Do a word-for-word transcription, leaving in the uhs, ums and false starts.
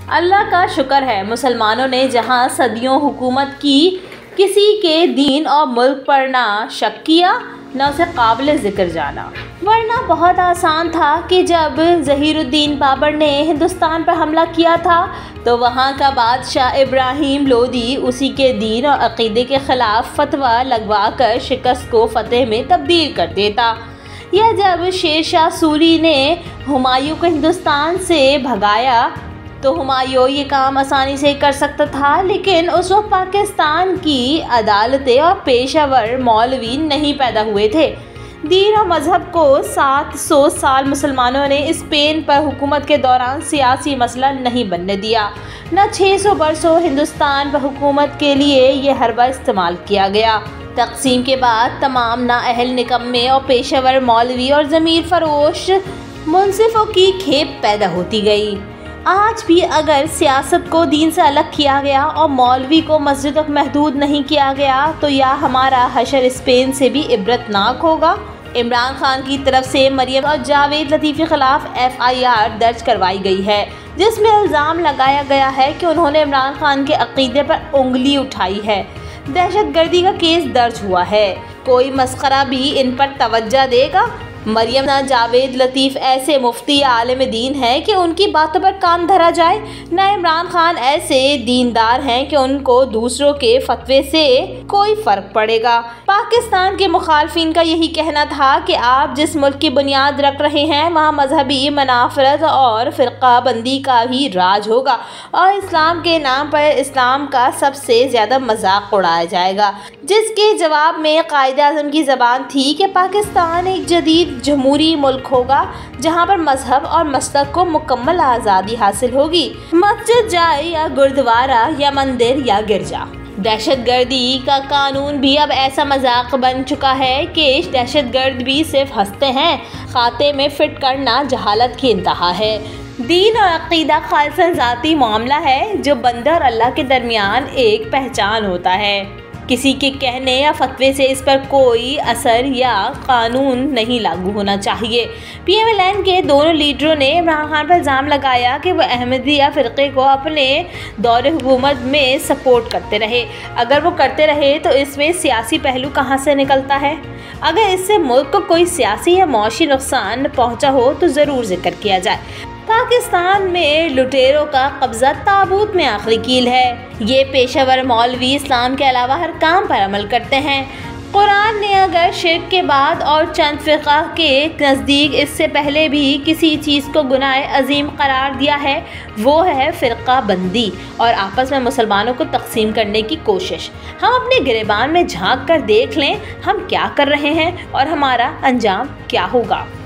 अल्लाह का शुक्र है मुसलमानों ने जहां सदियों हुकूमत की, किसी के दीन और मुल्क पर ना शक किया न उसे काबिल ज़िक्र जाना। वरना बहुत आसान था कि जब ज़हीरुद्दीन बाबर ने हिंदुस्तान पर हमला किया था तो वहाँ का बादशाह इब्राहिम लोदी उसी के दीन और अक़ीदे के ख़िलाफ़ फतवा लगवा कर शिकस्त को फ़तेह में तब्दील कर देता। या जब शेर शाह सूरी ने हुमायूं को हिंदुस्तान से भगाया तो हुमायूं ये काम आसानी से कर सकता था, लेकिन उस वक्त पाकिस्तान की अदालतें और पेशावर मौलवी नहीं पैदा हुए थे। दीन और मज़हब को सात सौ साल मुसलमानों ने स्पेन पर हुकूमत के दौरान सियासी मसला नहीं बनने दिया। न छः सौ बरसों हिंदुस्तान पर हुकूमत के लिए ये हरबा इस्तेमाल किया गया। तकसीम के बाद तमाम नाअहल निकम्मे और पेशावर मौलवी और ज़मीर फरोश मुनसिफ़ों की खेप पैदा होती गई। आज भी अगर सियासत को दीन से अलग किया गया और मौलवी को मस्जिद तक महदूद नहीं किया गया तो यह हमारा हशर स्पेन से भी इबरतनाक होगा। इमरान खान की तरफ से मरियम और जावेद लतीफ़ के ख़िलाफ़ एफ़ आई आर दर्ज करवाई गई है, जिसमें इल्ज़ाम लगाया गया है कि उन्होंने इमरान खान के अक़ीदे पर उंगली उठाई है। दहशतगर्दी का केस दर्ज हुआ है। कोई मस्खरा भी इन पर तवज्जो देगा? मरियम ना जावेद लतीफ़ ऐसे मुफ्ती आलिम दीन हैं कि उनकी बातों पर कान धरा जाए, न इमरान खान ऐसे दीनदार हैं कि उनको दूसरों के फतवे से कोई फ़र्क पड़ेगा। पाकिस्तान के मुखालफिन का यही कहना था कि आप जिस मुल्क की बुनियाद रख रहे हैं वहाँ मजहबी मनाफरत और फ़िरका बंदी का ही राज होगा और इस्लाम के नाम पर इस्लाम का सबसे ज़्यादा मजाक उड़ाया जाएगा। जिसके जवाब में कायदे आज़म की ज़बान थी कि पाकिस्तान एक जदीद जमहूरी मुल्क होगा जहाँ पर मजहब और मसलक को मुकम्मल आज़ादी हासिल होगी। मस्जिद जाए या गुरुद्वारा या मंदिर या गिरजा। दहशतगर्दी का कानून भी अब ऐसा मजाक बन चुका है कि दहशतगर्द भी सिर्फ हंसते हैं। खाते में फिट करना जहालत की इंतहा है। दीन और अक़ीदा खालिसन ज़ाती मामला है जो बंदा और अल्लाह के दरमियान एक पहचान होता है। किसी के कहने या फतवे से इस पर कोई असर या कानून नहीं लागू होना चाहिए। पी एम एल एन के दोनों लीडरों ने इमरान खान पर इल्ज़ाम लगाया कि वह अहमदिया फ़िरक़े को अपने दौरे हुकूमत में सपोर्ट करते रहे। अगर वो करते रहे तो इसमें सियासी पहलू कहाँ से निकलता है? अगर इससे मुल्क को कोई सियासी या मौशी नुकसान पहुँचा हो तो ज़रूर जिक्र किया जाए। पाकिस्तान में लुटेरों का कब्ज़ा ताबूत में आखिरी कील है। ये पेशावर मौलवी इस्लाम के अलावा हर काम पर अमल करते हैं। कुरान ने अगर शिर्क के बाद और चंद फ़िरक़ा के नज़दीक इससे पहले भी किसी चीज़ को गुनाह अजीम करार दिया है वो है फ़िरक़ा बंदी और आपस में मुसलमानों को तकसीम करने की कोशिश। हम अपने गिरेबान में झांक कर देख लें हम क्या कर रहे हैं और हमारा अंजाम क्या होगा।